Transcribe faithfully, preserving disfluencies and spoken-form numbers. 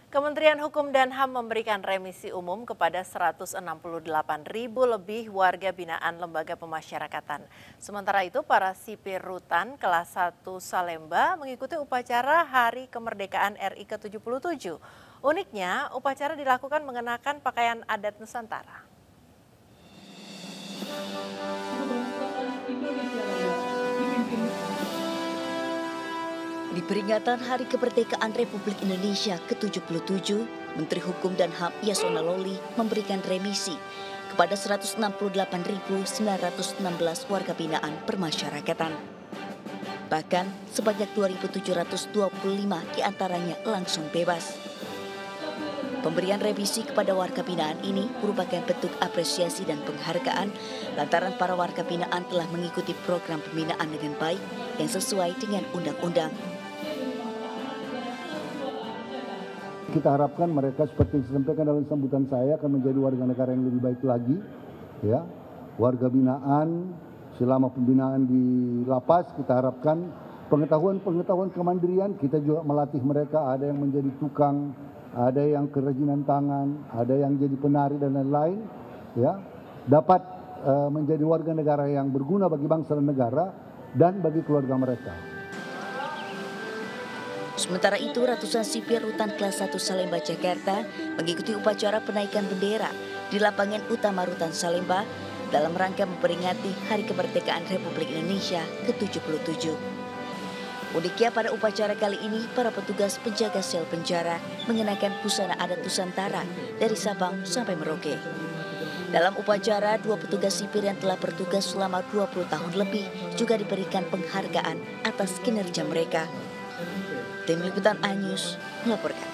Kementerian Hukum dan H A M memberikan remisi umum kepada seratus enam puluh delapan ribu lebih warga binaan lembaga pemasyarakatan. Sementara itu, para sipir rutan kelas satu Salemba mengikuti upacara Hari Kemerdekaan R I ke tujuh puluh tujuh. Uniknya, upacara dilakukan mengenakan pakaian adat Nusantara. Di peringatan Hari Kemerdekaan Republik Indonesia ke tujuh puluh tujuh, Menteri Hukum dan H A M Yasona Lawli memberikan remisi kepada seratus enam puluh delapan ribu sembilan ratus enam belas warga binaan permasyarakatan. Bahkan sebanyak dua ribu tujuh ratus dua puluh lima diantaranya langsung bebas. Pemberian remisi kepada warga binaan ini merupakan bentuk apresiasi dan penghargaan lantaran para warga binaan telah mengikuti program pembinaan dengan baik yang sesuai dengan undang-undang. Kita harapkan mereka seperti yang disampaikan dalam sambutan saya akan menjadi warga negara yang lebih baik lagi, ya. Warga binaan selama pembinaan di lapas kita harapkan pengetahuan-pengetahuan kemandirian, kita juga melatih mereka, ada yang menjadi tukang, ada yang kerajinan tangan, ada yang jadi penari dan lain-lain, ya. Dapat uh, menjadi warga negara yang berguna bagi bangsa dan negara dan bagi keluarga mereka. Sementara itu, ratusan sipir rutan kelas satu Salemba, Jakarta mengikuti upacara penaikan bendera di lapangan utama rutan Salemba dalam rangka memperingati Hari Kemerdekaan Republik Indonesia ke tujuh puluh tujuh. Uniknya pada upacara kali ini, para petugas penjaga sel penjara mengenakan busana adat Nusantara dari Sabang sampai Merauke. Dalam upacara, dua petugas sipir yang telah bertugas selama dua puluh tahun lebih juga diberikan penghargaan atas kinerja mereka. Tim Liputan A News melaporkan.